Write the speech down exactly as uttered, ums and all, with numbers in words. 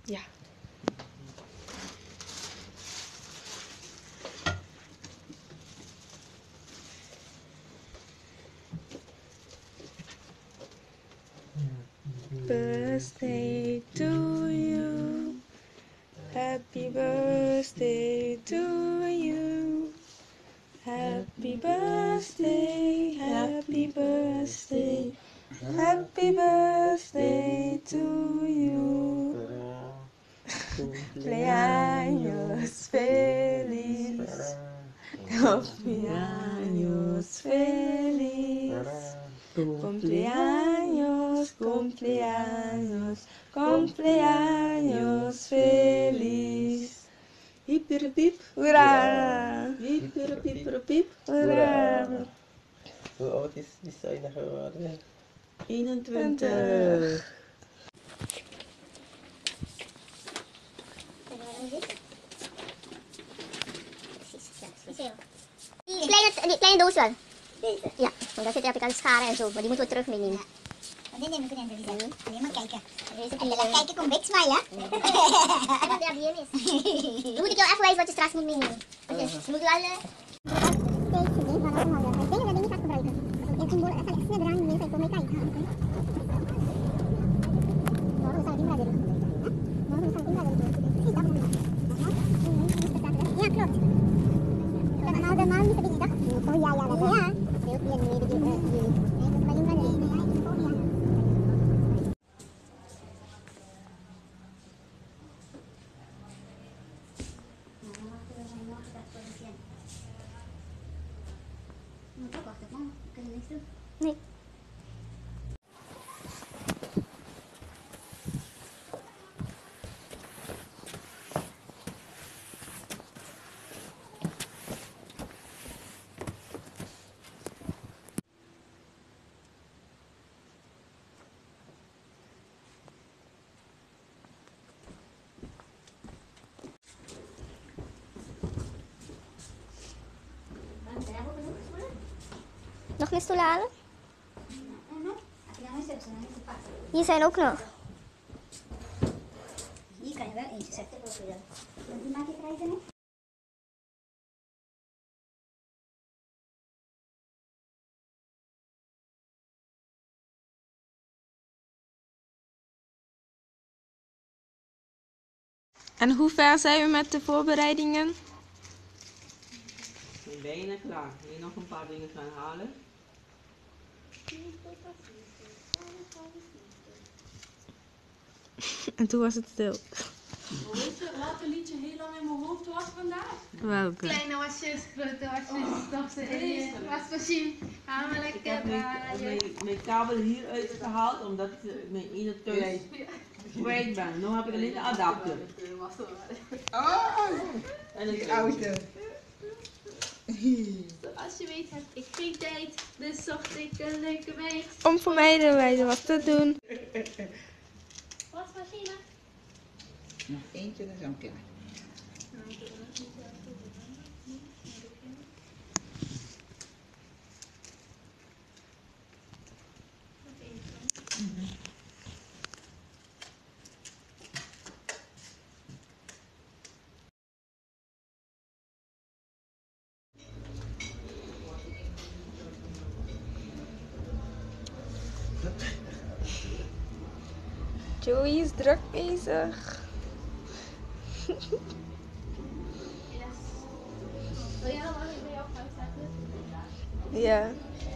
Ja. Birthday to you. Happy birthday to you. Happy birthday, happy birthday. Happy birthday to you. Cumpleaños feliz. Cumpleaños feliz. Cumpleaños, cumpleaños, cumpleaños feliz. Hippierepiep, hoera! Hippierepiep, hoera! Hoe oud is die Saina geworden? eenentwintig. Die kleine, die kleine doos wel. Deze? Ja, want daar zit heb ik al scharen en zo, maar die moeten we terug meenemen. Ja. Want dit nemen we kunnen doen. Alleen maar kijken. En laat kijken, kom big smile, hè? Wat ja, die is. Dan moet ik jou even wijzen wat je straks moet meenemen. Dus je moet wel... Steeds zien van afgehouden. Ik denk dat we niet gaat gebruiken. In symbool, dat zal ik snel draaien, meer voor mij kijken. Morgen zal ik die maar doen. Morgen zal ik die maar doen. Precies, dat moet ik. Ja, klopt. Nou, de man niet die dag. Oh ja, ja, dat ja. Heel veel meer die jullie. Nee, dat ben ik wel niet. Moet ook wachten, man. We kunnen niks doen. Nee. Nog meer stoelen halen? Hier zijn ook nog. Hier kan je wel eentje zetten. Die maak je krijgen, hè? En hoe ver zijn we met de voorbereidingen? Bijna klaar. Hier nog een paar dingen gaan halen. En toen was het stil. Weet je welke liedje heel lang in mijn hoofd was vandaag? Welke? Kleine wasjes, grote wasjes, stofse in, wasmachine, gaan we Ik lekker heb mijn, draaien. mijn, mijn kabel hieruit gehaald omdat ik mijn ene thuis kwijt ben. Nu heb ik alleen de adapter. Oh, En het die auto. Zoals je weet heb ik geen tijd, dus zocht ik een leuke meid. Om voor mij de wijze wat te doen. Wasmachine. Nog eentje, dan zijn we klaar. Joey is druk bezig. Yes. Wil jij nog wel bij jou uitzetten? Ja.